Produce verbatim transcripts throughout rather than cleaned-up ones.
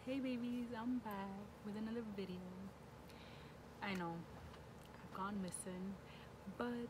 Hey babies, I'm back with another video. I know I've gone missing, but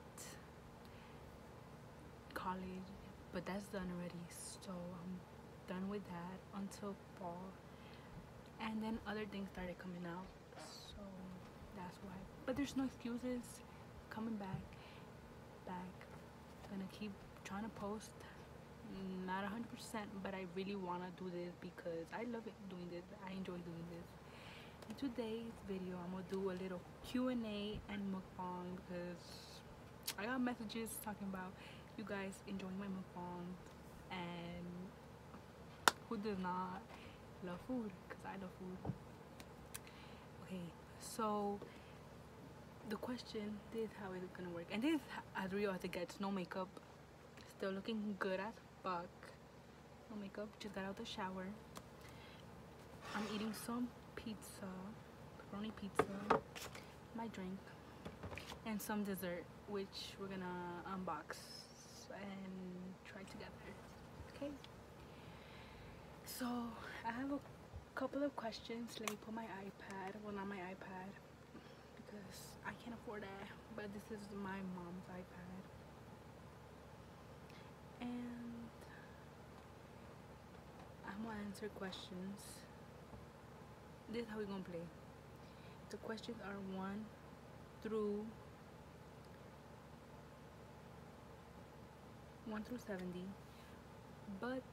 college, but that's done already. So I'm done with that until fall, and then other things started coming out. So that's why. But there's no excuses. Coming back, back. Gonna keep trying to post. Not one hundred percent, but I really want to do this because I love it doing this. I enjoy doing this. In today's video, I'm gonna do a little Q and A and mukbang because I got messages talking about you guys enjoying my mukbang and who does not love food? Because I love food. Okay, so the question, this is how it's gonna work, and this is as real as it gets. No makeup, still looking good as fuck. No makeup, just got out the shower. I'm eating some pizza, pepperoni pizza, my drink, and some dessert, which we're gonna unbox and try together. Okay. So I have a couple of questions. Let me put my iPad. Well, not my iPad because I can't afford that. But this is my mom's iPad, and I'm gonna answer questions. This is how we're gonna play. The questions are one through one through seventy, but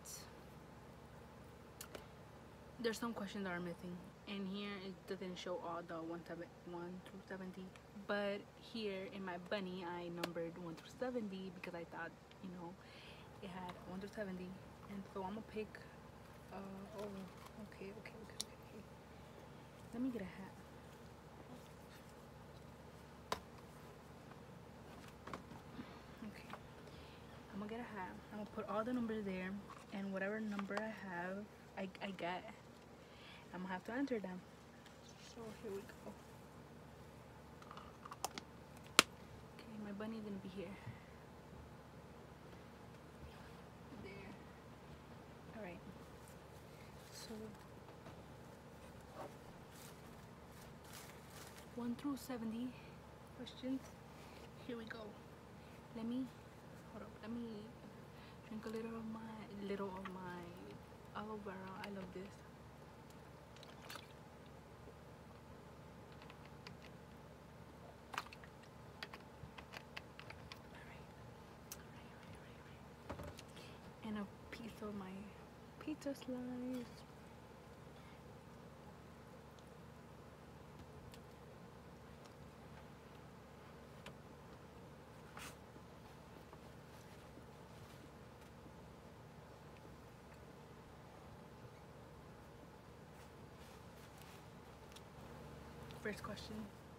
there's some questions that are missing. And here it doesn't show all the one through seventy, but here in my bunny I numbered one through seventy because I thought, you know, it had one through seventy. And so I'm gonna pick uh oh okay okay okay okay okay let me get a hat. Okay, I'm gonna get a hat. I'm gonna put all the numbers there, and whatever number I have I, I get, I'm gonna have to enter them. So here we go. Okay, my bunny's gonna be here. There. Alright. So one through seventy questions. Here we go. Let me hold up. Let me drink a little of my little of my aloe vera. I love this. And a piece of my pizza slice. First question.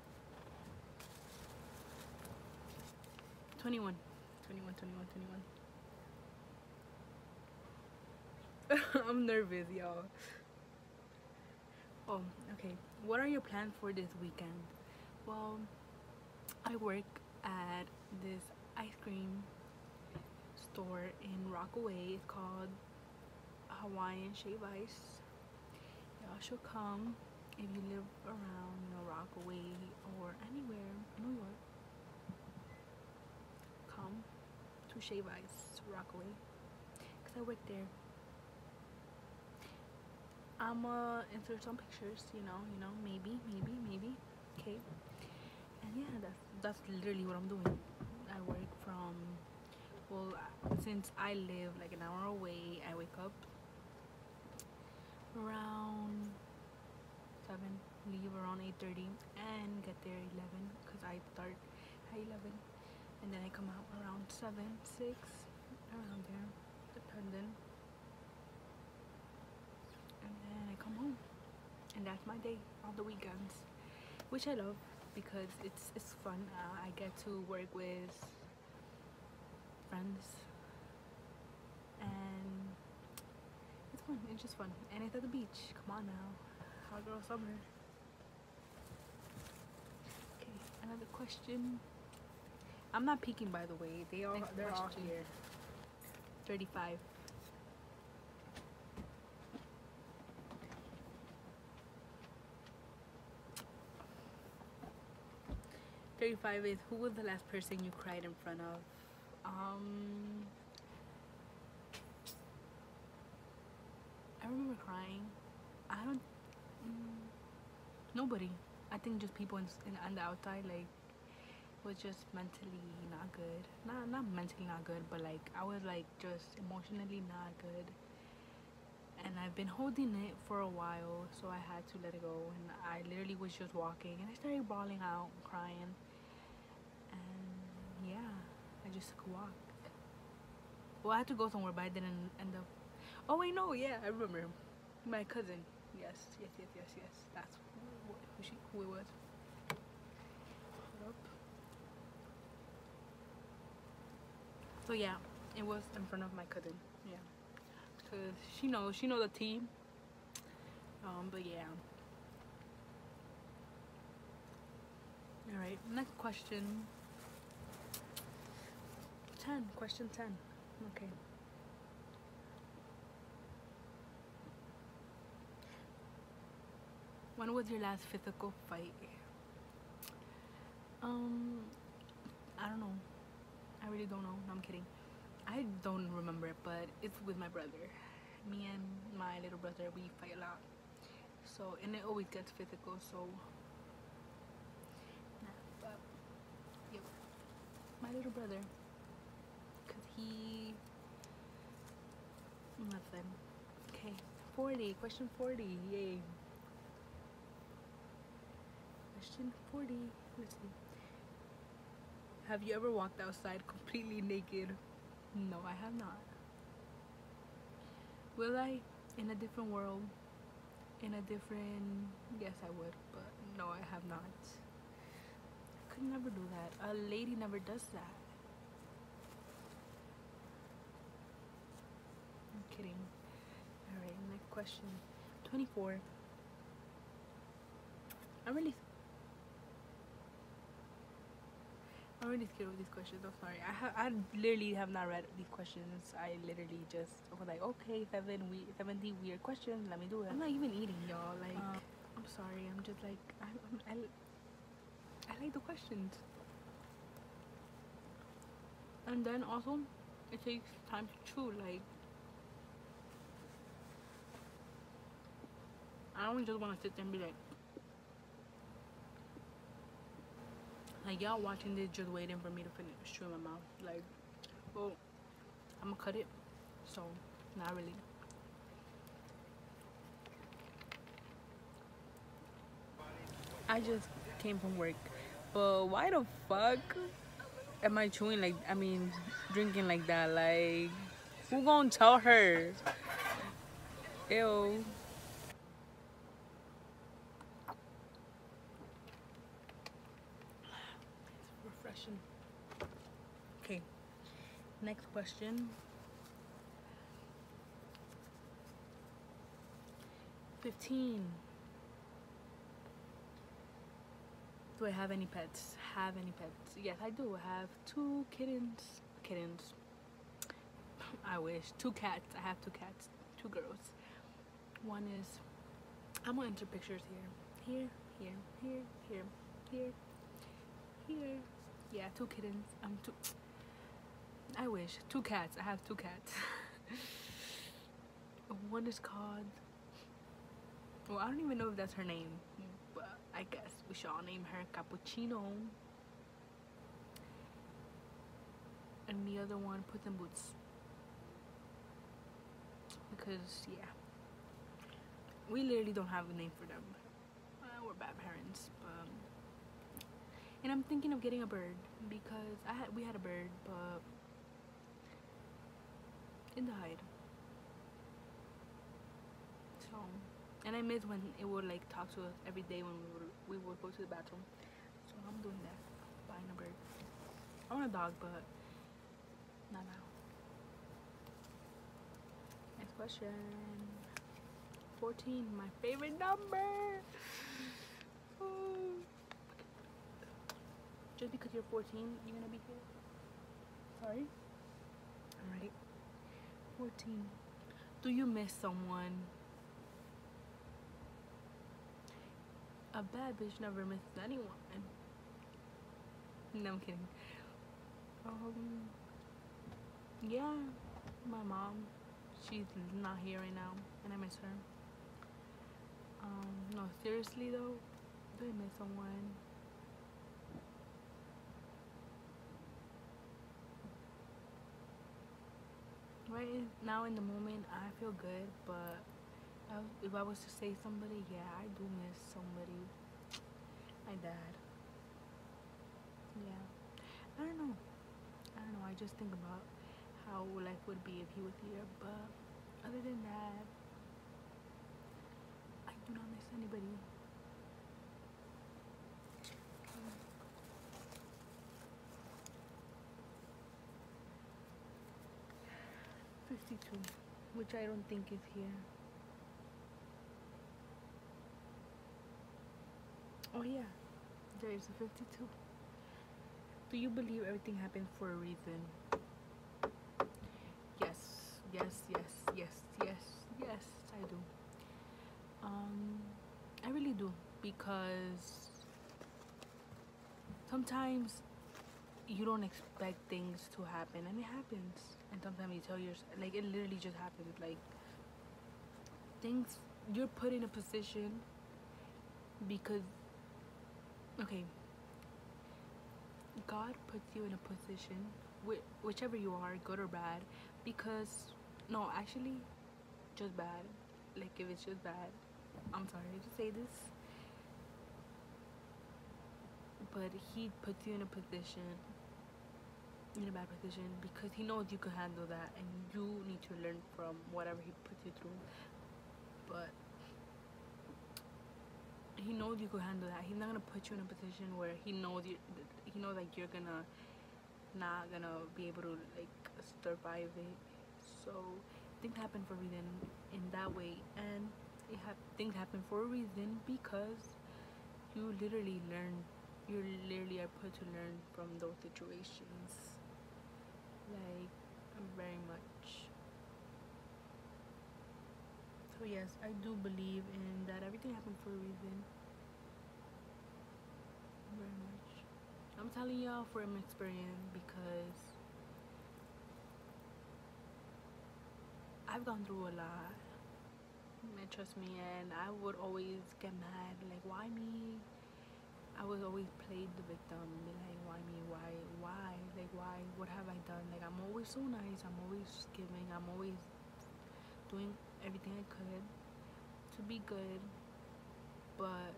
twenty-one. twenty-one, twenty-one, twenty-one. I'm nervous, y'all. Oh, okay. What are your plans for this weekend? Well, I work at this ice cream store in Rockaway. It's called Hawaiian Shave Ice. Y'all should come if you live around, you know, Rockaway or anywhere in New York. Come to Shave Ice, Rockaway, because I work there. I'm gonna insert some pictures, you know, you know, maybe, maybe, maybe. Okay. And yeah, that's that's literally what I'm doing. I work from, well, since I live like an hour away, I wake up around seven, leave around eight thirty, and get there eleven because I start at eleven, and then I come out around seven, six, around there, depending, and then I come home, and that's my day on the weekends, which I love because it's it's fun. uh, I get to work with friends, and it's fun. It's just fun, and it's at the beach. Come on now, hot girl summer. Okay, another question. I'm not peeking, by the way. They all Next they're question. all here. thirty-five. thirty-five is, who was the last person you cried in front of? Um, I remember crying. I don't. Mm, nobody. I think just people in, in on the outside, like, was just mentally not good. Not not mentally not good, but like I was like just emotionally not good. And I've been holding it for a while, so I had to let it go. And I literally was just walking, and I started bawling out, crying, and yeah, I just took a walk. Well, I had to go somewhere, but I didn't end up. Oh wait, no, yeah, I remember. My cousin. Yes, yes, yes, yes, yes. That's who, who she, who it was. Hold up. So yeah, it was in front of my cousin. Yeah, cause she knows, she knows the team. Um, but yeah. All right, next question. Ten. Question ten. Okay. When was your last physical fight? Um, I don't know. I really don't know. No, I'm kidding. I don't remember it, but it's with my brother. Me and my little brother, we fight a lot. So, and it always gets physical. So, nah, but yep, my little brother, cause he nothing. Okay, forty. Question forty. Yay. Question forty. Let's see. Have you ever walked outside completely naked? No, I have not. Will I? In a different world? In a different... Yes, I would, but no, I have not. I could never do that. A lady never does that. I'm kidding. Alright, next question. twenty-four. I'm really... I'm really scared of these questions. I'm sorry. I ha I literally have not read these questions. I literally just was like, okay, seven we seventy weird questions. Let me do it. I'm not even eating, y'all. Like, um, I'm sorry. I'm just like I I, I like the questions. And then also, it takes time to chew. Like, I don't just want to sit there and be like, like y'all watching this just waiting for me to finish chewing my mouth. Like, well, I'm gonna cut it. So, not really. I just came from work, but why the fuck am I chewing like, I mean, drinking like that? Like, who gonna tell her? Ew. It's refreshing. Okay, next question. fifteen. Do I have any pets? Have any pets? Yes, I do. I have two kittens. Kittens. I wish. Two cats. I have two cats. Two girls. One is... I'm gonna enter pictures here. Here, here, here, here, here, here. Yeah, two kittens. I'm two... I wish. Two cats. I have two cats. One is called... Well, I don't even know if that's her name. But I guess we shall name her Cappuccino. And the other one, Puss in Boots. Because, yeah. We literally don't have a name for them. Uh, we're bad parents. But, and I'm thinking of getting a bird. Because I had, we had a bird, but it died. So, and I miss when it would like talk to us every day when we would, we would go to the bathroom. So I'm doing that, buying a bird. I want a dog, but not now. Next question. fourteen, my favorite number. Oh. Just because you're fourteen, you're gonna be here? Sorry? Alright. fourteen. Do you miss someone? A bad bitch never misses anyone. No, I'm kidding. Um, yeah, my mom. She's not here right now, and I miss her. Um, no, seriously though, do I miss someone? Right now in the moment, I feel good, but I, if I was to say somebody, yeah, I do miss somebody. My dad. Yeah. I don't know. I don't know. I just think about how life would be if he was here, but other than that, I do not miss anybody. fifty-two, which I don't think is here. Oh yeah, there is a fifty-two. Do you believe everything happens for a reason? Yes, yes, yes, yes, yes, yes, I do. Um, I really do, because sometimes you don't expect things to happen, and it happens. And sometimes you tell yourself, like, it literally just happens. Like, things, you're put in a position because, okay, God puts you in a position, whi- whichever you are, good or bad, because, no, actually, just bad. Like, if it's just bad, I'm sorry to say this, but He puts you in a position, in a bad position, because He knows you can handle that, and you need to learn from whatever He puts you through. But He knows you can handle that. He's not gonna put you in a position where He knows you, He knows like you're gonna not gonna be able to like survive it. So things happen for a reason in that way, and it ha- things happen for a reason because you literally learn. You literally are put to learn from those situations, like very much. So yes, I do believe in that everything happens for a reason, very much. I'm telling y'all from experience because I've gone through a lot. Man, trust me, and I would always get mad, like, why me? I would always play the victim, be like, why me? Why? Why? Like, why? What have I done? Like, I'm always so nice. I'm always giving. I'm always doing everything I could to be good, but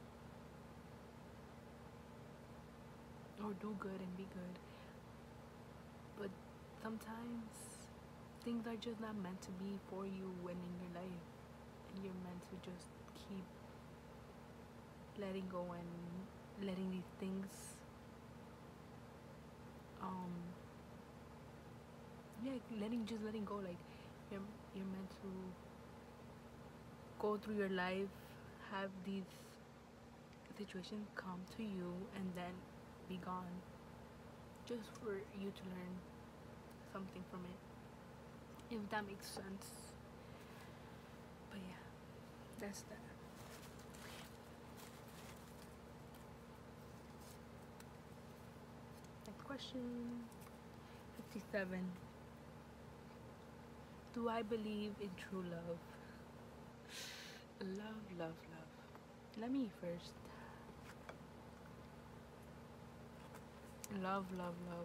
or do good and be good. But sometimes things are just not meant to be for you when in your life, and you're meant to just keep letting go and letting these things um yeah, letting just letting go. Like, you're you're meant to go through your life, have these situations come to you, and then be gone, just for you to learn something from it, if that makes sense. But yeah, that's that. Next question. fifty-seven. Do I believe in true love? Love, love, love. Let me first. Love, love, love.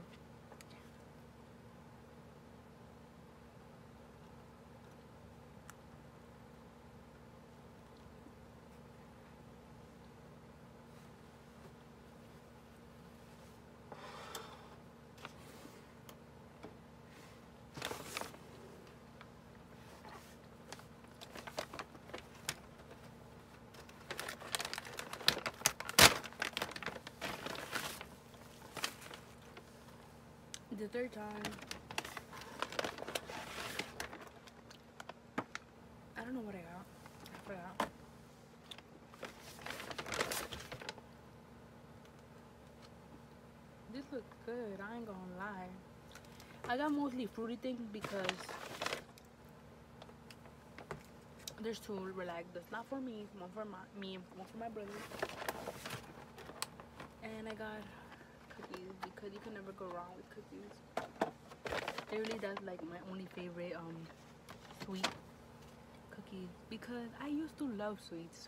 The third time, I don't know what I got. I forgot. This looks good. I ain't gonna lie. I got mostly fruity things because there's two relax. That's not for me. One for my me and one for my brother. And I got cookies because you can never go wrong with cookies. Literally, that's like my only favorite um sweet cookies because I used to love sweets,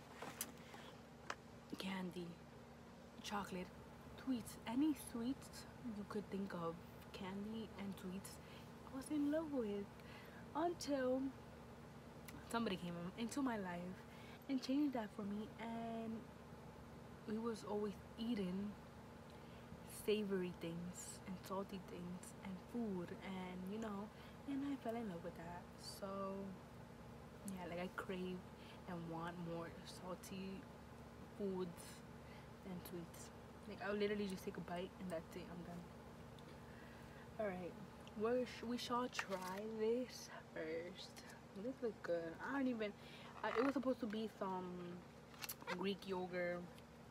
candy, chocolate, sweets, any sweets you could think of, candy and sweets, I was in love with until somebody came into my life and changed that for me, and we was always eating savory things and salty things and food, and you know, and I fell in love with that. So yeah, like I crave and want more salty foods than sweets. Like I'll literally just take a bite and that's it, I'm done. Alright, we sh we shall try this first. This looks good. I don't even, uh, it was supposed to be some Greek yogurt,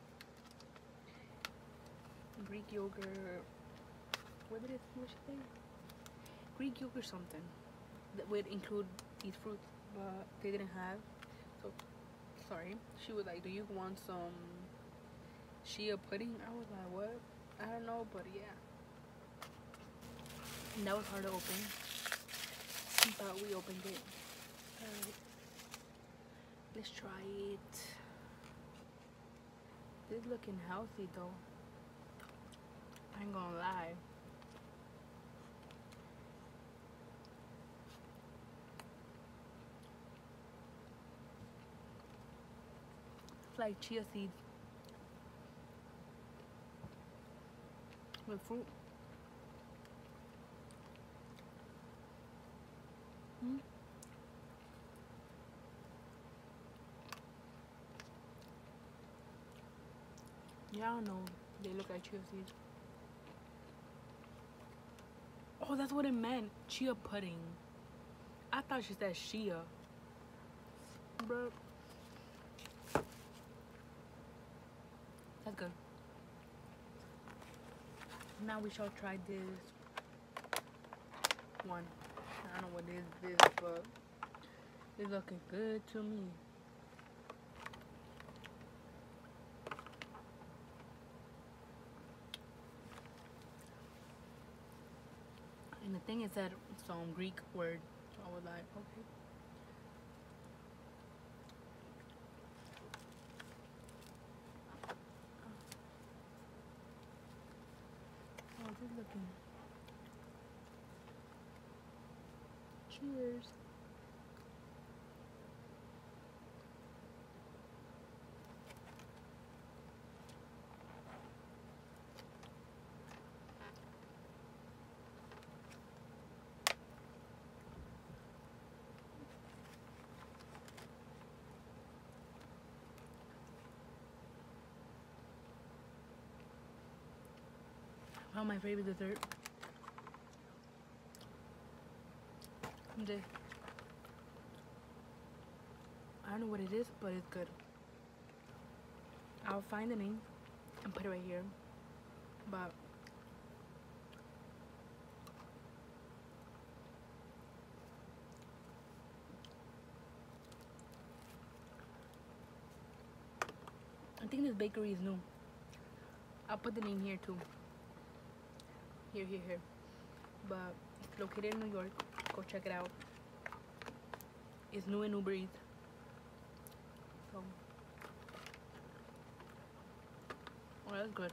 Greek yogurt, what did it, what should I say? Greek yogurt something that would include these fruits, but they didn't have. So sorry. She was like, "Do you want some chia pudding?" I was like, "What? I don't know, but yeah." And that was hard to open, but we opened it. Alright, let's try it. This looking healthy though. I ain't gonna lie. It's like chia seeds with fruit. Hmm? Yeah, I don't know. They look like chia seeds. Oh, that's what it meant. Chia pudding. I thought she said Shia. Bro. That's good. Now we shall try this one. I don't know what is this, but it's looking good to me. And the thing is that some Greek word, so I was like, okay. Oh, this is looking. Cheers. Found my favorite dessert. This. I don't know what it is, but it's good. I'll find the name and put it right here. But I think this bakery is new. I'll put the name here too. Here, here, here. But it's located in New York. Go check it out. It's new in Uber Eats. So, oh, that's good.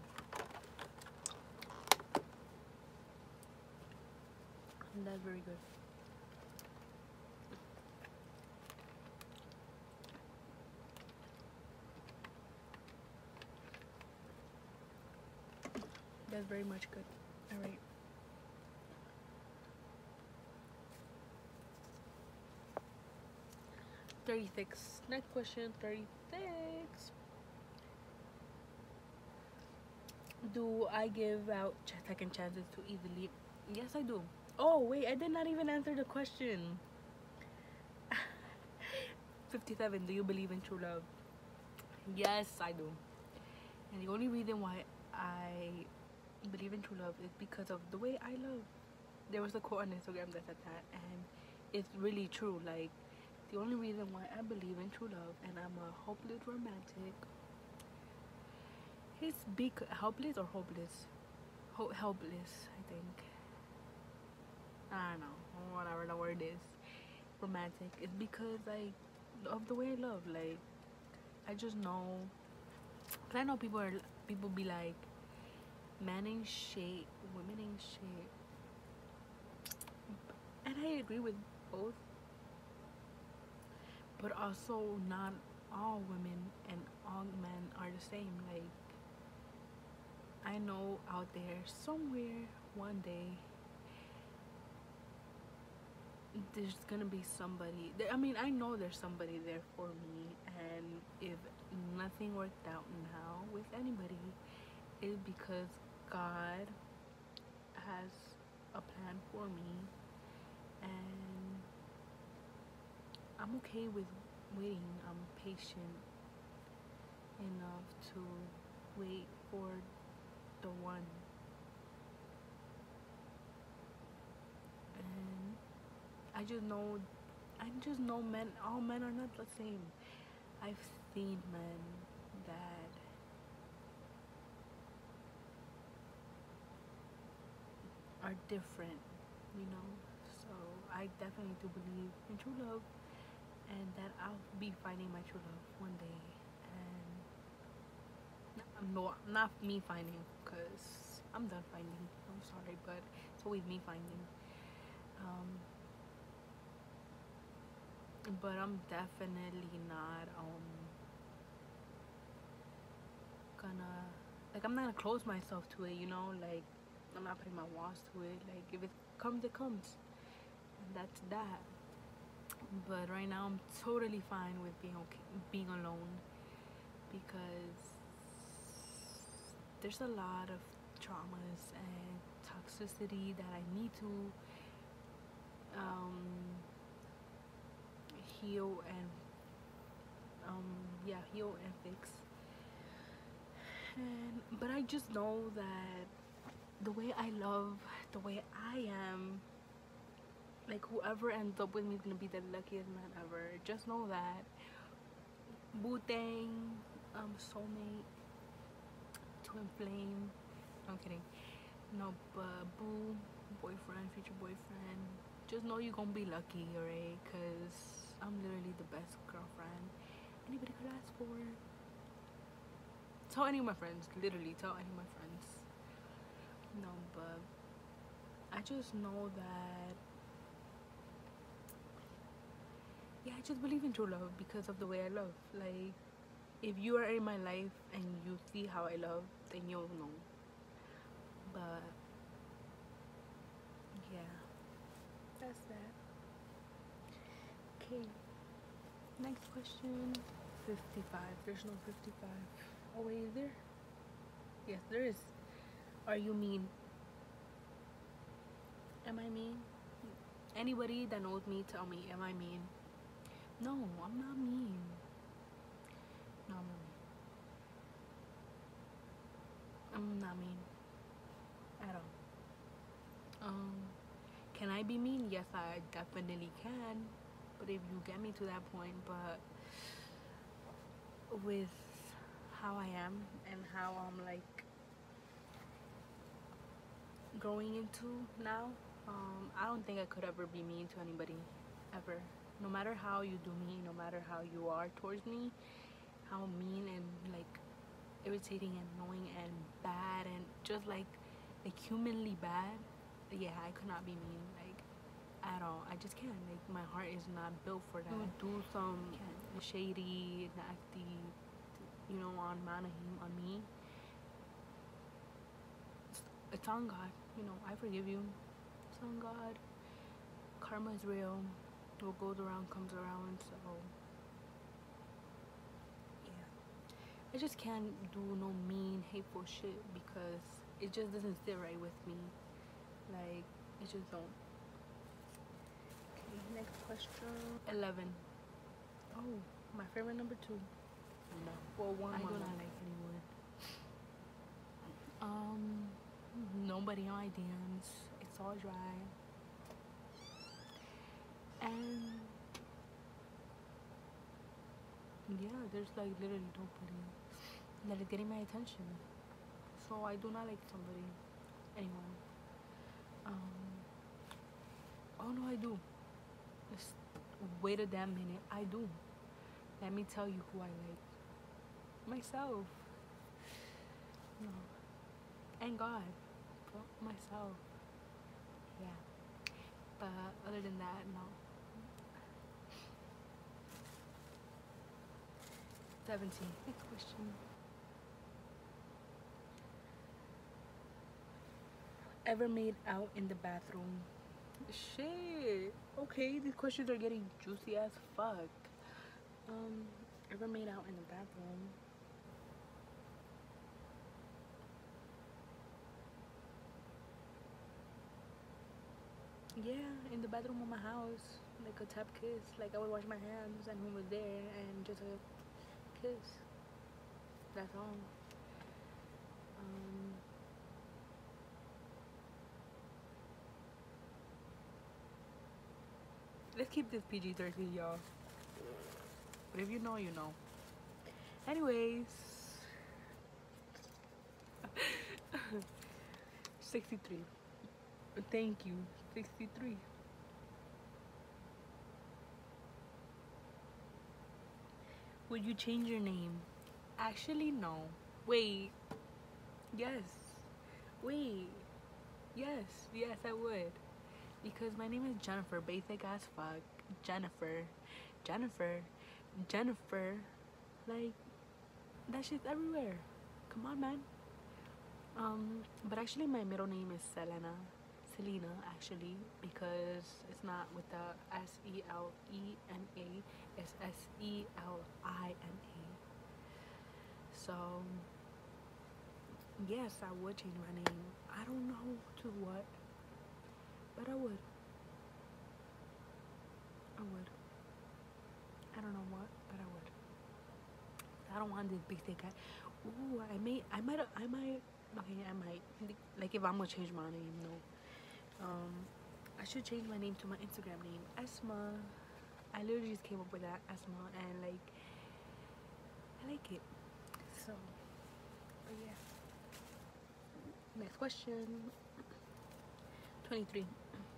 And that's very good. That's very much good. All right. thirty-six. Next question, thirty-six. Do I give out second chances too easily? Yes, I do. Oh, wait, I did not even answer the question. fifty-seven. Do you believe in true love? Yes, I do. And the only reason why I believe in true love is because of the way I love. There was a quote on Instagram that said that, and it's really true. Like, the only reason why I believe in true love and I'm a hopeless romantic is because hopeless or hopeless helpless, I think. I don't know, whatever the word is, romantic. It's because like of the way I love. Like I just know, cause I know people are people be like, men ain't shit, women ain't shit, and I agree with both. But also, not all women and all men are the same. Like I know out there somewhere one day there's gonna be somebody there. I mean, I know there's somebody there for me, and if nothing worked out now with anybody, it's because God has a plan for me, and I'm okay with waiting. I'm patient enough to wait for the one. And I just know, I just know men, all men are not the same. I've seen men that are different, you know. So I definitely do believe in true love, and that I'll be finding my true love one day. And no, not me finding, because I'm done finding. I'm sorry, but it's always me finding. Um, but I'm definitely not um gonna, like, I'm not gonna close myself to it, you know. Like I'm not putting my walls to it. Like if it comes, it comes, and that's that. But right now, I'm totally fine with being okay, being alone, because there's a lot of traumas and toxicity that I need to um, heal and um, yeah, heal and fix. And but I just know that the way I love, the way I am, like whoever ends up with me is gonna be the luckiest man ever. Just know that. Boo-tang, um, soulmate, twin flame. No, I'm kidding. No, but boo, boyfriend, future boyfriend. Just know you're gonna be lucky, alright? Cause I'm literally the best girlfriend anybody could ask for. Tell any of my friends, literally tell any of my friends. No, but I just know that, yeah, I just believe in true love because of the way I love. Like, if you are in my life and you see how I love, then you'll know. But yeah, that's that. Okay, next question. fifty-five. There's no fifty-five. Oh wait, is there? Yes, there is. Are you mean? Am I mean? Anybody that knows me, tell me, am I mean? No, I'm not mean. No, I'm not mean. I'm not mean at all. Um, can I be mean? Yes, I definitely can. But if you get me to that point, but with how I am and how I'm like growing into now, um, I don't think I could ever be mean to anybody, ever. No matter how you do me, no matter how you are towards me, how mean and like irritating and annoying and bad and just like like humanly bad, yeah, I could not be mean, like at all. I just can't. Like my heart is not built for that. You do some shady, nasty, you know, on Manahim, on me. It's, it's on God. You know, I forgive you. It's on God. Karma is real. What goes around comes around. So yeah, I just can't do no mean, hateful shit because it just doesn't sit right with me. Like it just don't. Okay, next question. eleven. Oh, my favorite number two. No. Well, one. I one, do not one. Like anyone. Um, nobody on my D Ms. It's all dry. And yeah, there's like literally nobody that is getting my attention. So I do not like somebody. anyone. Um, oh no, I do. Just wait a damn minute. I do. Let me tell you who I like. Myself. No. And God. But myself. Yeah. But other than that, no. seventeen. Next question. Ever made out in the bathroom? Shit. Okay, these questions are getting juicy as fuck. Um, ever made out in the bathroom? Yeah, in the bathroom of my house. Like a tap kiss. Like I would wash my hands and who was there and just a kiss. That's all. Um, let's keep this P G thirteen, y'all. But if you know, you know. Anyways. sixty-three. Thank you. sixty-three. Would you change your name? Actually, no. Wait. Yes. Wait. Yes. Yes, I would. Because my name is Jennifer. Basic as fuck. Jennifer. Jennifer. Jennifer. Like, that shit's everywhere. Come on, man. Um, but actually my middle name is Selena. Selena, actually, because it's not with the S E L E N A. It's S E L I N A. So, yes, I would change my name. I don't know to what, but I would. I would. I don't know what, but I would. I don't want this big thick guy. Ooh, I may, I might, I might, okay, I might. Like, if I'm gonna change my name, no. Um, I should change my name to my Instagram name, Esma. I literally just came up with that, Esma, and like, I like it. So, but yeah. Next question. twenty-three.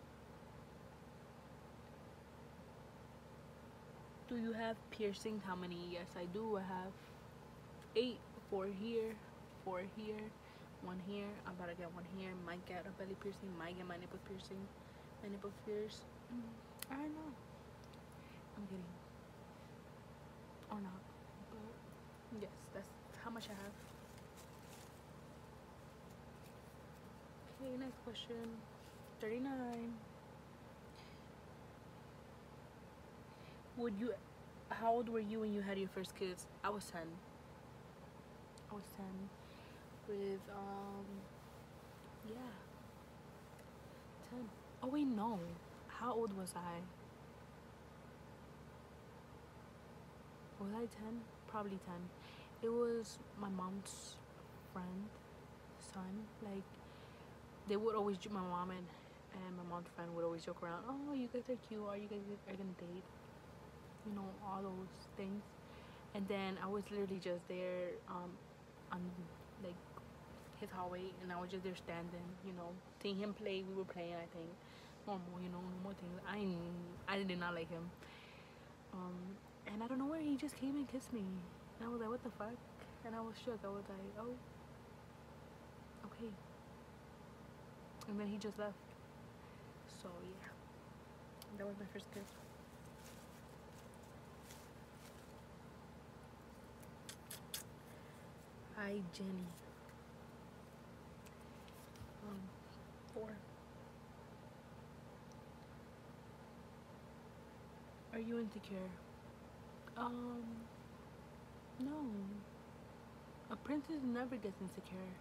Do you have piercings? How many? Yes, I do. I have eight. Four here, four here, one here. I'm about to get one here. Might get a belly piercing. Might get my nipple piercing. My nipple pierced. Mm, I don't know. I'm kidding. Or not. But yes, that's how much I have. Okay, next question. thirty-nine. Would you, how old were you when you had your first kids? I was ten. I was ten with, um, yeah, ten. Oh wait, no. How old was I? Was I ten? Probably ten. It was my mom's friend, son. Like, they would always, my mom and, and my mom's friend would always joke around, oh, you guys are cute, or you guys are gonna date. You know, all those things. And then I was literally just there, um, on, like, his hallway, and I was just there standing, you know, seeing him play. We were playing, I think, normal, you know, normal things. I, I did not like him. Um, and I don't know where he just came and kissed me. And I was like, what the fuck? And I was shook. I was like, oh, okay. And then he just left. So yeah, that was my first kiss. Hi, Jenny. Um, four. Are you insecure? Um, no. A princess never gets insecure.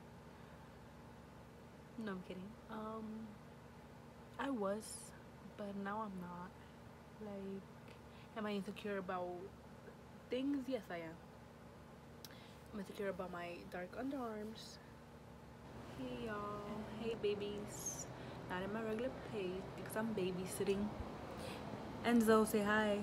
No, I'm kidding. Um, I was, but now I'm not. Like, am I insecure about things? Yes, I am. I'm insecure about my dark underarms. Hey, y'all. Hey, babies. Not in my regular place because I'm babysitting. Enzo, say hi.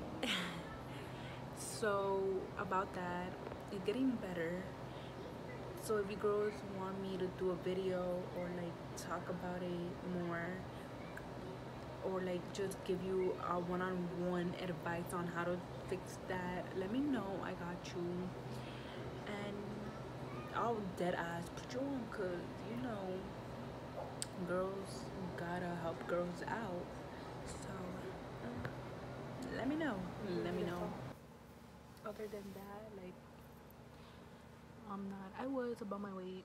So, about that, it's getting better. So if you girls want me to do a video or like talk about it more, or like just give you a one-on-one advice on how to fix that, let me know. I got you. And I'll dead ass put you on, cause you know girls gotta help girls out. So uh, let me know. Let me know. Other than that, like, I'm not. I was above my weight,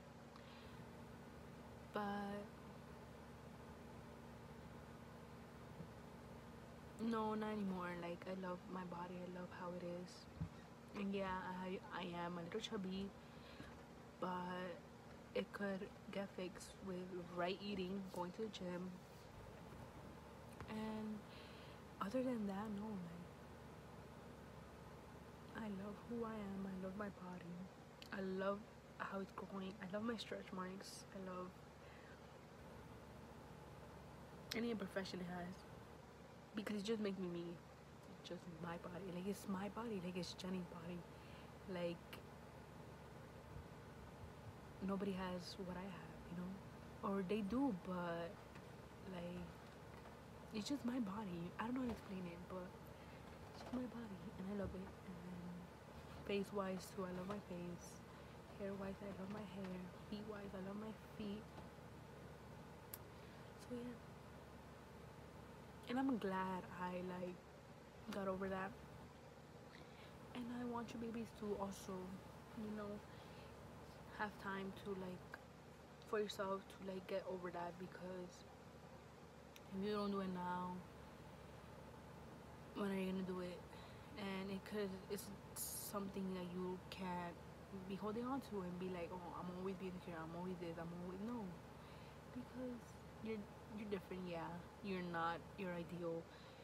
but no, not anymore. Like, I love my body. I love how it is. And yeah, I I am a little chubby, but it could get fixed with right eating, going to the gym, and other than that, no. Like, I love who I am. I love my body. I love how it's growing. I love my stretch marks. I love any imperfection it has, because it just makes me me. It's just my body. Like, it's my body. Like, it's Jenny's body. Like, nobody has what I have, you know, or they do, but like, it's just my body. I don't know how to explain it, but it's just my body, and I love it. And face wise too, I love my face. Hair wise, I love my hair. Feet wise, I love my feet. So yeah, and I'm glad I like got over that. And I want you babies to also, you know, have time to like for yourself to like get over that, because if you don't do it now, when are you gonna do it? And it could, it's something that you can't be holding on to and be like, oh, I'm always being here, I'm always this, I'm always, no, because you're you're different. Yeah, you're not your ideal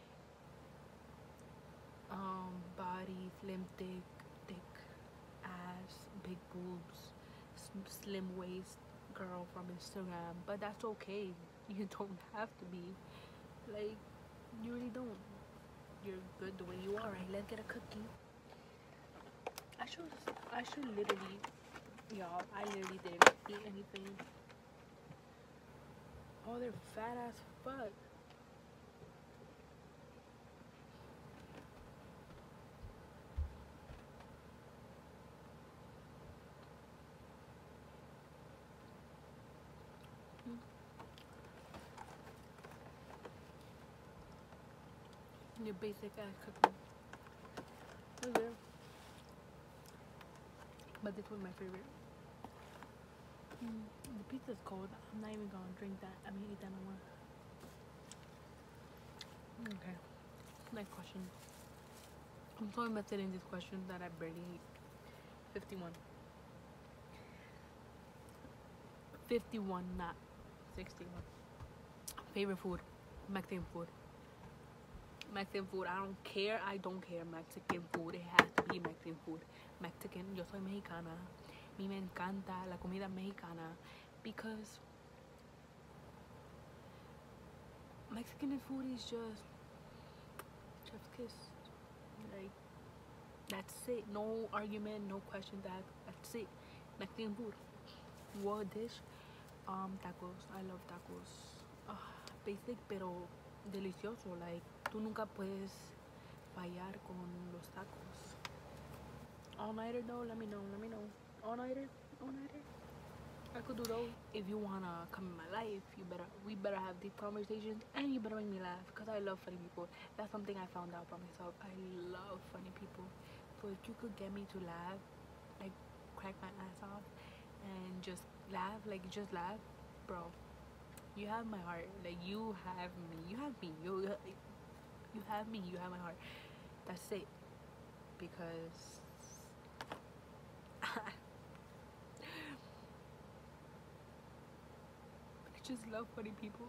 um body, slim, thick, thick ass, big boobs, slim waist girl from Instagram, but that's okay. You don't have to be like, you really don't. You're good the way you are. Right, let's get a cookie. I should I should literally, y'all, I literally didn't eat anything. Oh, they're fat as fuck. Your basic ass cookie. It was there. But this was my favorite. Mm, the pizza's cold. I'm not even gonna drink that. I mean, eat that no more. Okay. Next question. I'm so invested in this question that I barely ate. fifty-one. fifty-one, not sixty-one. Favorite food? Mexican food. Mexican food. I don't care. I don't care. Mexican food. It has to be Mexican food. Mexican. Yo soy mexicana. A mí me encanta la comida mexicana, because Mexican food is just chef's kiss. Like, that's it. No argument, no questions. That that's it. Mexican food. What dish? Um, tacos. I love tacos. Uh, basic pero delicioso. Like, tú nunca puedes fallar con los tacos. All nighter though. Let me know. Let me know. All nighter. All nighter. I could do those. If you wanna come in my life, you better we better have deep conversations, and you better make me laugh, because I love funny people. That's something I found out about myself. I love funny people. So if you could get me to laugh, like crack my ass off, and just laugh, like just laugh, bro, you have my heart. Like, you have me. You have me. You you have me. You have my heart. That's it. Because I just love funny people.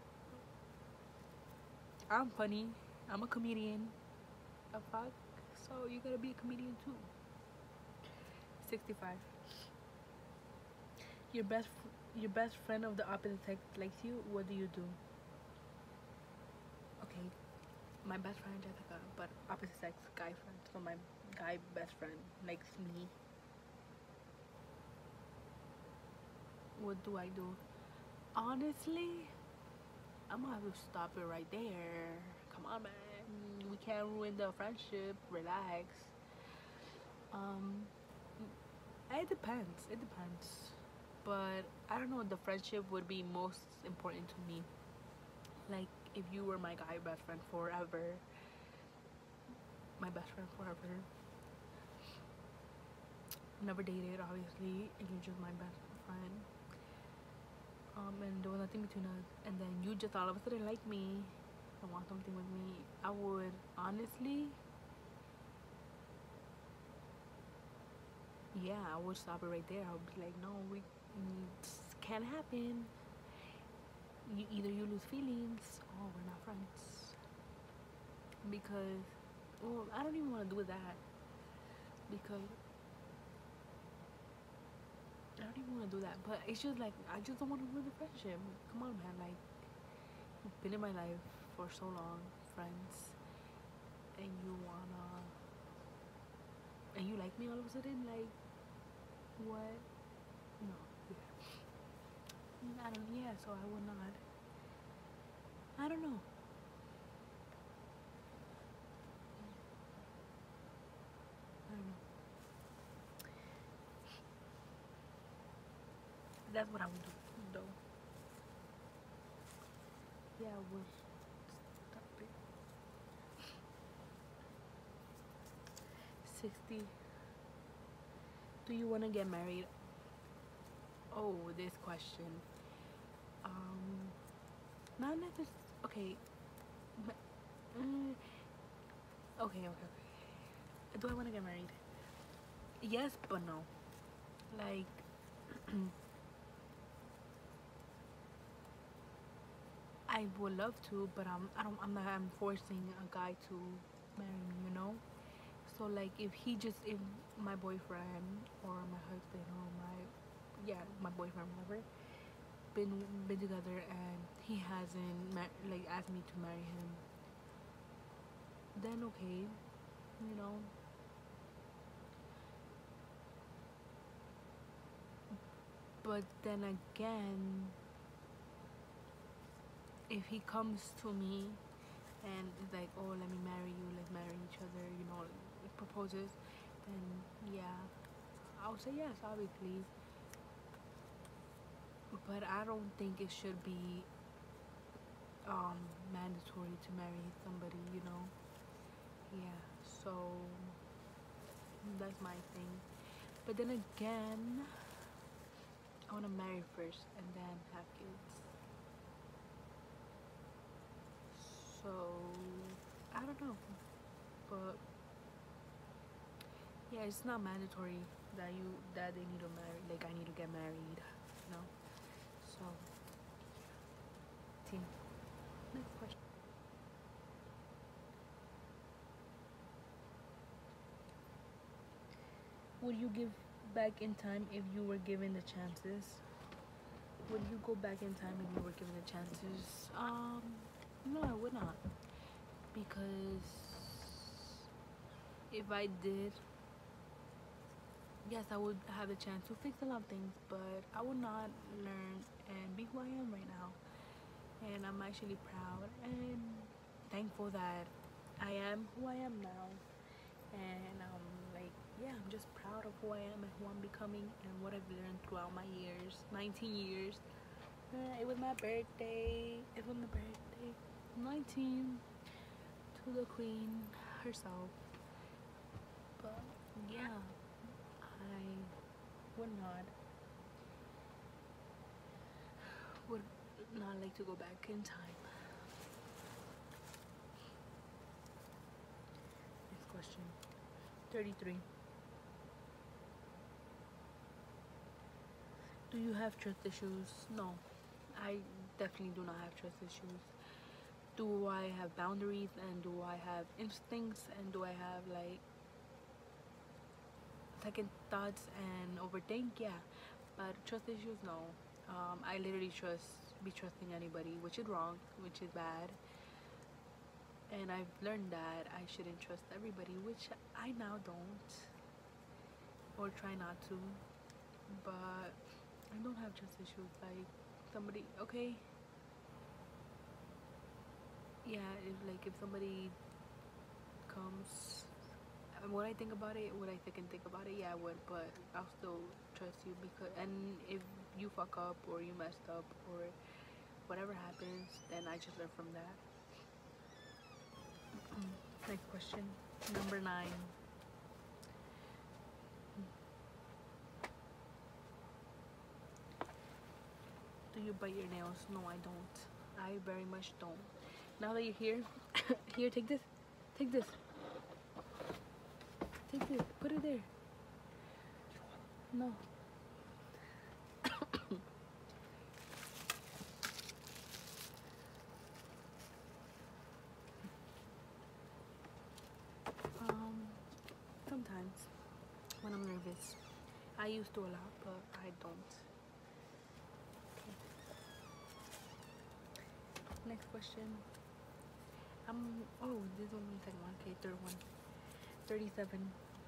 I'm funny. I'm a comedian. A fuck. So you gotta be a comedian too. sixty-five. Your best, your best friend of the opposite sex likes you. What do you do? Okay, my best friend Jessica, but opposite sex guy friend. So my guy best friend likes me. what do I do? Honestly, I'm gonna have to stop it right there. Come on, man. We can't ruin the friendship. Relax. Um, it depends. It depends. But I don't know. The friendship would be most important to me. Like if you were my guy best friend forever, my best friend forever. Never dated, obviously, and you're just my best friend. Um, and there was nothing between us. And then you just all of a sudden like me and want something with me. I would honestly, yeah, I would stop it right there. I would be like, no, we mm, this can't happen. You either you lose feelings or we're not friends. Because, well, I don't even want to do that because I don't even want to do that. But it's just like I just don't want to ruin the friendship. Come on, man. Like you've been in my life for so long, friends, and you wanna and you like me all of a sudden, like what? No, yeah. I don't. Yeah, so I would not. I don't know. I don't know. That's what I would do, though. Yeah, I would stop it. Sixty. Do you want to get married? Oh, this question. Um, not necessarily. Okay. Mm, okay, okay, okay. Do I want to get married? Yes, but no. Like, I would love to, but I'm I don't I'm not I'm forcing a guy to marry me, you know? So like if he just if my boyfriend or my husband or my yeah, my boyfriend whatever been been together and he hasn't ma- like asked me to marry him, then okay, you know. But then again, if he comes to me and is like, oh, let me marry you, let's marry each other, you know, proposes, then yeah, I would say yes, obviously. But I don't think it should be um, mandatory to marry somebody, you know. Yeah, so that's my thing. But then again, I want to marry first and then have kids. So I don't know, but yeah, it's not mandatory that you that they need to marry. Like I need to get married, you know. So, team. Next question. Would you give back in time if you were given the chances? Would you go back in time if you were given the chances? Um, no, I would not. Because if I did, yes, I would have a chance to fix a lot of things, but I would not learn and be who I am right now. And I'm actually proud and thankful that I am who I am now. And um, like, yeah, I'm just proud of who I am and who I'm becoming and what I've learned throughout my years, nineteen years. Uh, it was my birthday. It was my birthday. nineteen to the queen herself. But yeah, I would not would not like to go back in time. Next question. thirty-three. Do you have trust issues? No, I definitely do not have trust issues. Do I have boundaries and do I have instincts and do I have like second thoughts and overthink? Yeah, but trust issues, no. Um, I literally trust be trusting anybody, which is wrong, which is bad. And I've learned that I shouldn't trust everybody, which I now don't or try not to. But I don't have trust issues. Like somebody, okay, yeah, if like if somebody comes, and what I think about it, what I think and think about it, yeah, I would, but I'll still trust you because, and if you fuck up or you messed up or whatever happens, then I just learn from that. Next question, number nine. Do you bite your nails? No, I don't. I very much don't. Now that you're here, here, take this, take this, take this, put it there. No. um, sometimes when I'm nervous, I used to a lot, but I don't. Okay. Next question. Um. Oh, this one was second one. Okay, third one. Thirty-seven.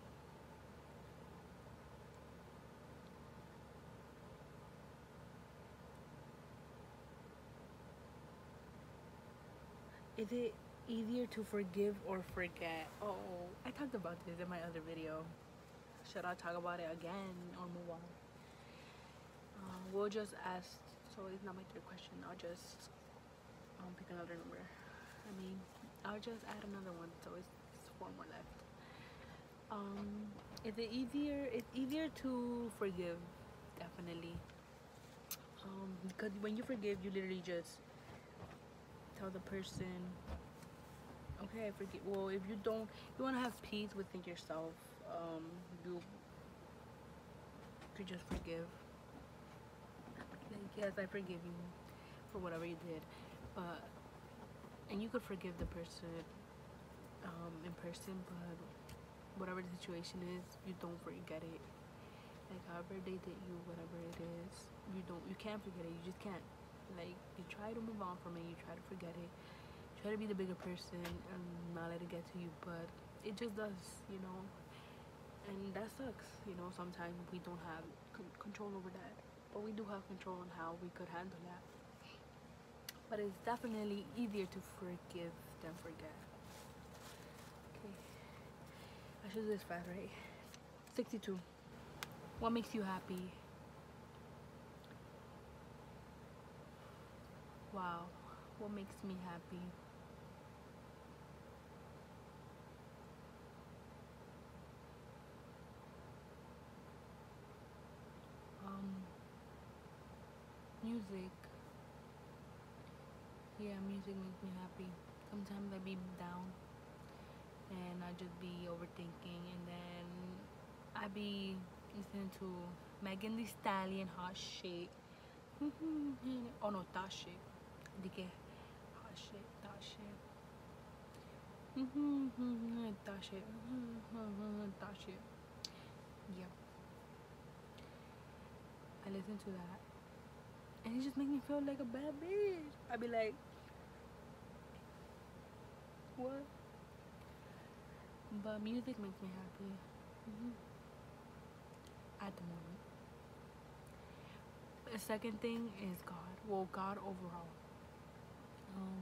Is it easier to forgive or forget? Oh, I talked about this in my other video. Should I talk about it again or move on? Uh, we'll just ask. So it's not my third question. I'll just um, pick another number. I mean, I'll just add another one. So it's, it's four more left. Um, is it easier? It's easier to forgive, definitely. Um, because when you forgive, you literally just tell the person, okay, I forgive. Well, if you don't, you want to have peace within yourself. Um, you could just forgive. Like, yes, I forgive you for whatever you did, but and you could forgive the person um, in person, but whatever the situation is, you don't forget it. Like however they did you, whatever it is, you don't, you can't forget it. You just can't. Like you try to move on from it, you try to forget it, try to be the bigger person and not let it get to you, but it just does, you know. And that sucks, you know. Sometimes we don't have c- control over that, but we do have control on how we could handle that. But it's definitely easier to forgive than forget. Okay, I should do this fast, right? sixty-two. What makes you happy? Wow, what makes me happy? Um, music. Yeah, music makes me happy. Sometimes I be down and I just be overthinking, and then I be listening to Megan Thee Stallion, Hot Shit. Oh no, That Shit. Dije, Hot Shit, That Shit. That Shit. That Shit. Yeah, I listen to that, and it just makes me feel like a bad bitch. I be like, what? But music makes me happy. Mm-hmm. At the moment. The second thing is God. Well, God overall. Um,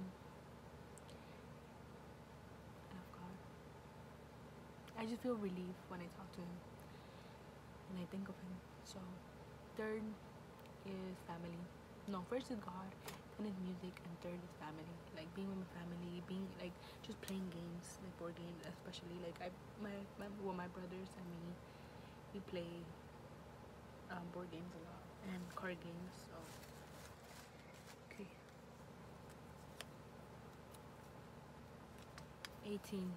I love God. I just feel relief when I talk to Him and I think of Him. So, third is family. No, first is God, then is music, and third is family. Like being with my family, being like just playing games, like board games, especially. Like I, my, my well, my brothers and me, we play um, board games a lot and card games. So, okay. eighteen.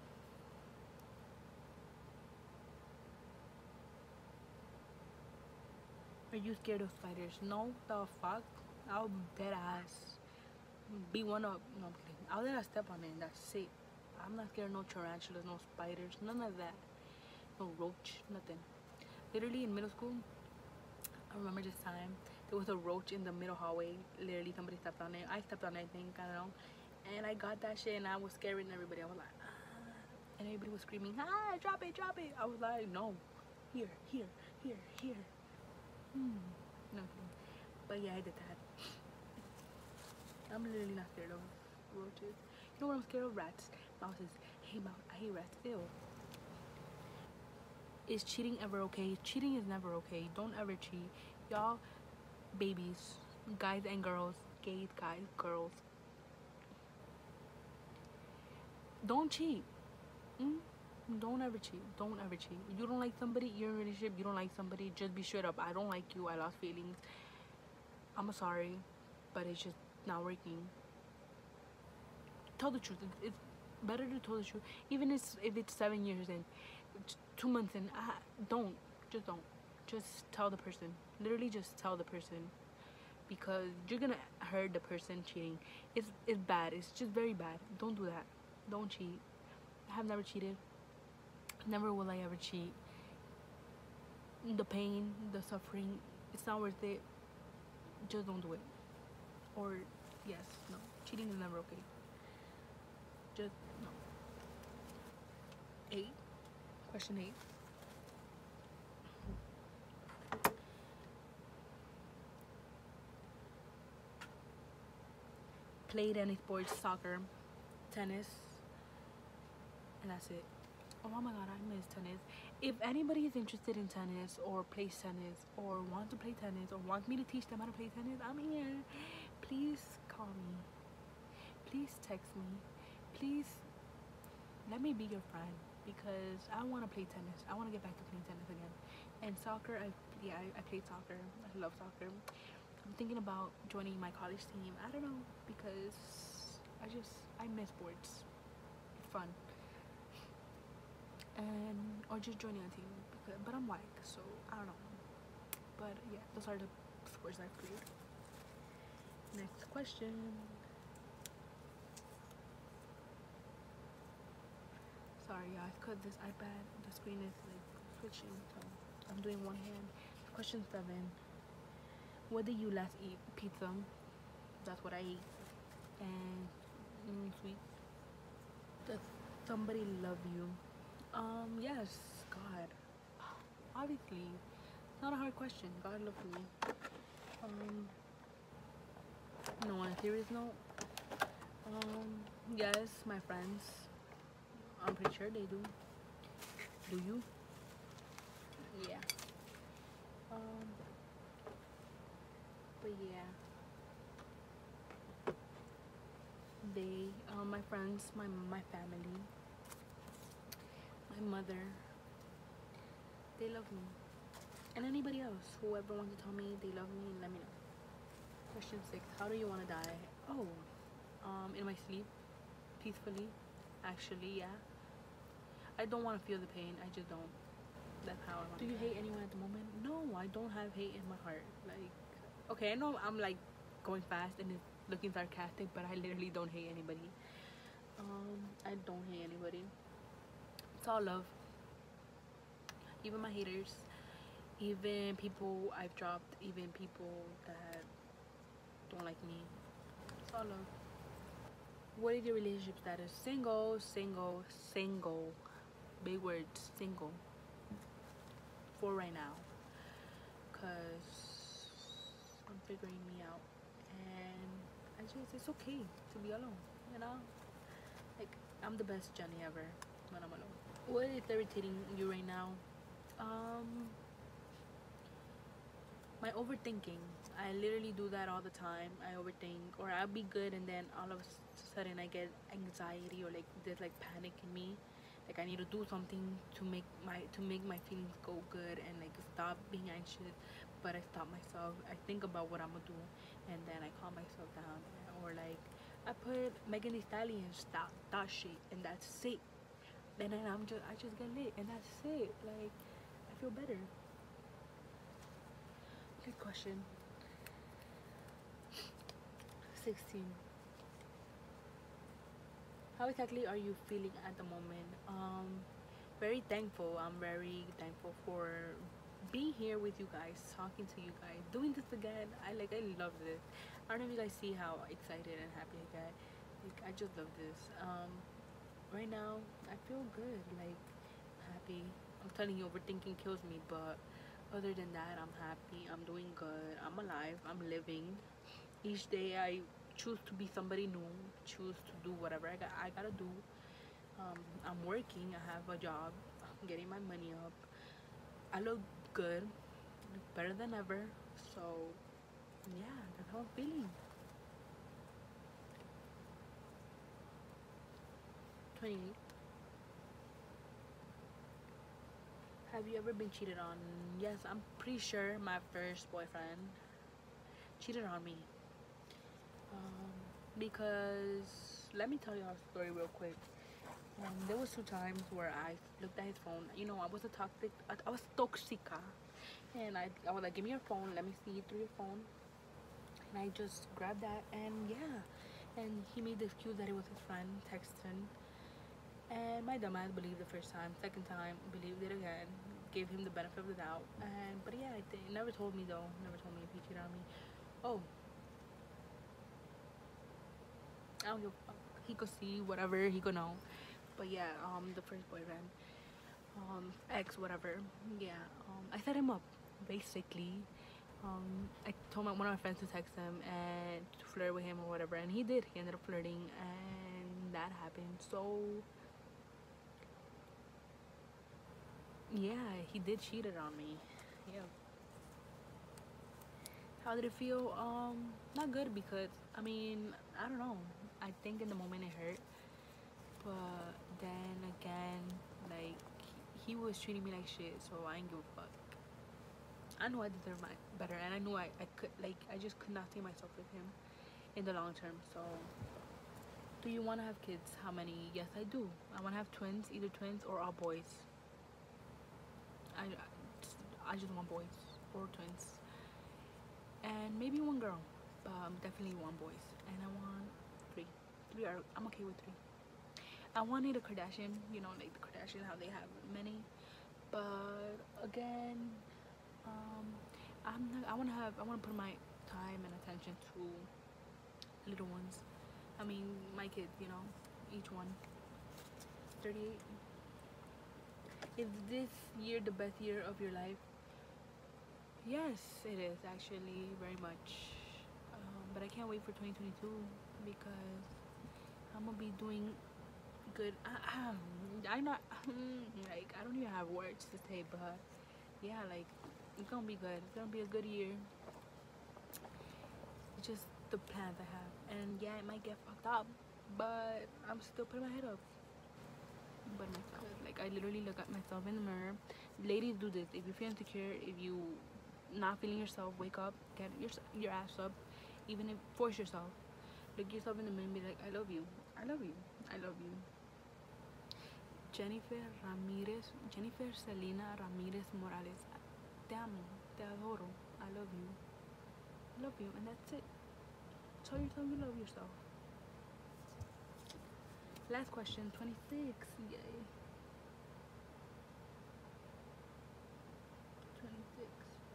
Are you scared of spiders? No, the fuck? I'll dead ass be one of. No, I'm kidding. I'll let her step on it and that's it. I'm not scared of no tarantulas, no spiders, none of that. No roach, nothing. Literally in middle school, I remember this time there was a roach in the middle hallway. Literally, somebody stepped on it. I stepped on it, I think, I don't know. And I got that shit and I was scaring everybody. I was like, ah. And everybody was screaming, ah, drop it, drop it. I was like, no, here, here, here, here. Hmm. No. But yeah, I did that. I'm literally not scared of roaches. You know what I'm scared of? Rats. Mouses. Hey, mouse. I hate rats. Ew. Is cheating ever okay? Cheating is never okay. Don't ever cheat. Y'all, babies, guys and girls, gays, guys, girls, don't cheat. Mm? Don't ever cheat. Don't ever cheat. You don't like somebody, you're in a relationship, you don't like somebody, just be straight up. I don't like you. I lost feelings. I'm sorry, but it's just not working. Tell the truth. It's better to tell the truth. Even if if it's seven years in, two months in, I, don't. Just don't. Just tell the person. Literally just tell the person. Because you're gonna hurt the person cheating. It's, it's bad. It's just very bad. Don't do that. Don't cheat. I have never cheated. Never will I ever cheat. The pain, the suffering, it's not worth it. Just don't do it. Or, yes, no. Cheating is never okay. Just, no. Eight. Question eight. Played any sports, soccer, tennis, and that's it. Oh my god, I miss tennis. If anybody is interested in tennis or plays tennis or wants to play tennis or wants me to teach them how to play tennis, I'm here. Please call me. Please text me. Please let me be your friend because I want to play tennis. I want to get back to playing tennis again. And soccer, I yeah, I, I played soccer. I love soccer. I'm thinking about joining my college team. I don't know because I just I miss sports. It's fun. And or just joining a team because, but I'm white, so I don't know. But yeah, those are the sports I've played. Next question. Sorry guys, cause this iPad, the screen is like switching, so I'm doing one hand. Question seven. What did you last eat? Pizza. That's what I ate. And mm, sweet. Does somebody love you? Um, yes, God. Obviously. It's not a hard question. God loves me. Um, no, on a serious note, um, yes, my friends. I'm pretty sure they do. Do you? Yeah. Um, but yeah. They, um, my friends, my my family, my mother, they love me. And anybody else, whoever wants to tell me they love me, let me know. Question six. How do you want to die? Oh, um, in my sleep, peacefully. Actually, yeah. I don't want to feel the pain. I just don't. That's how I want. Do you hate anyone at the moment? No, I don't have hate in my heart. Like, okay, I know I'm like going fast and it's looking sarcastic, but I literally don't hate anybody. Um, I don't hate anybody. It's all love. Even my haters, even people I've dropped, even people that don't like me. It's all love. What is your relationship status? Single, single, single. Big words, single. For right now. Because I'm figuring me out. And I just, it's okay to be alone, you know? Like, I'm the best Jenny ever when I'm alone. What is irritating you right now? Um, my overthinking. I literally do that all the time. I overthink, or I'll be good and then all of a sudden I get anxiety or like there's like panic in me. Like I need to do something to make my to make my feelings go good and like stop being anxious. But I stop myself. I think about what I'm gonna do, and then I calm myself down. Or like I put Megan Thee Stallion stop that shit, and that's it. And then I'm just I just get lit, and that's it. Like I feel better. Good question. sixteen. How exactly are you feeling at the moment? Um, very thankful. I'm very thankful for being here with you guys, talking to you guys, doing this again. I like, I love this. I don't know if you guys see how excited and happy I get. Like, I just love this. Um, right now, I feel good. Like, happy. I'm telling you, overthinking kills me, but Other than that, I'm happy, I'm doing good, I'm alive, I'm living. Each day I choose to be somebody new, choose to do whatever I, got, I gotta do. um, I'm working, I have a job, I'm getting my money up, I look good, better than ever. So yeah, that's how I'm feeling. twenty-eight. Have you ever been cheated on? Yes, I'm pretty sure my first boyfriend cheated on me. Um, because let me tell you a story real quick. Um, there was two times where I looked at his phone. You know, I was a toxic, I, I was toxica, and I, I was like, "Give me your phone. Let me see through your phone." And I just grabbed that, and yeah, and he made the excuse that it was his friend texting. And my dumbass believed the first time. Second time, believed it again. Gave him the benefit of the doubt. And but yeah, I think never told me though. Never told me if he cheated on me. Oh, I don't give a fuck. He could see whatever he could know. But yeah, um, the first boyfriend, um, ex, whatever. Yeah, um, I set him up, basically. Um, I told my, one of my friends to text him and to flirt with him or whatever, and he did. He ended up flirting, and that happened. So yeah, he did cheated on me. Yeah. How did it feel? Um, not good because I mean, I don't know. I think in the moment it hurt, but then again, like he was treating me like shit, so I ain't give a fuck. I knew I deserved my better, and I knew I, I could like I just could not see myself with him in the long term. So, do you want to have kids? How many? Yes, I do. I want to have twins, either twins or all boys. I, I just want boys or twins, and maybe one girl, but um, definitely one boys, and I want three. Three are I'm okay with three. I wanted a Kardashian, you know, like the Kardashian, how they have many, but again, um, I'm not. I want to have. I want to put my time and attention to little ones. I mean, my kids, you know, each one. thirty-eight. Is this year the best year of your life? Yes, it is actually very much. Um, but I can't wait for twenty twenty-two because I'm gonna be doing good. I, I'm not like I don't even have words to say, but yeah, like it's gonna be good. It's gonna be a good year. It's just the plans I have, and yeah, it might get fucked up, but I'm still putting my head up. But myself, like I literally look at myself in the mirror. Ladies, do this. If you feel insecure, if you not feeling yourself, wake up, get your your ass up, even if force yourself. Look yourself in the mirror and be like, I love you. I love you. I love you. Jennifer Ramirez, Jennifer Selena Ramirez Morales. Te amo, te adoro. I love you. I love you, and that's it. Tell yourself you love yourself. Last question, twenty-six. Yay. twenty-six.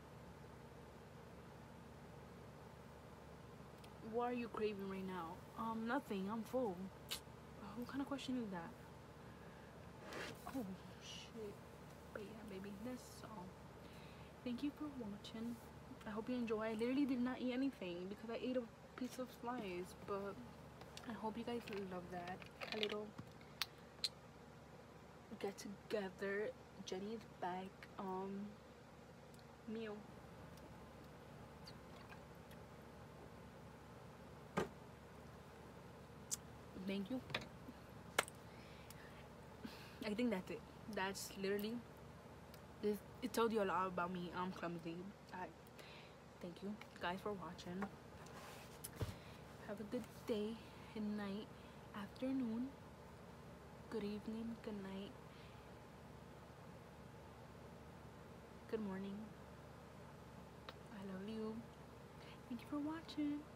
What are you craving right now? Um, nothing. I'm full. What kind of question is that? Oh, shit. But yeah, baby, that's all. Thank you for watching. I hope you enjoy. I literally did not eat anything because I ate a piece of slice, but I hope you guys love that. A little get together. Jenny is back. Um, meal. Thank you. I think that's it. That's literally this. It told you a lot about me. I'm clumsy. I thank you guys for watching. Have a good day and night, afternoon, good evening, good night, good morning. I love you. Thank you for watching.